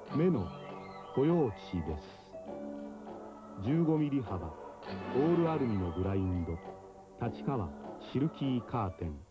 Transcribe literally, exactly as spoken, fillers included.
目の保養地です。じゅうごミリ幅オールアルミのブラインド、立川シルキーカーテン。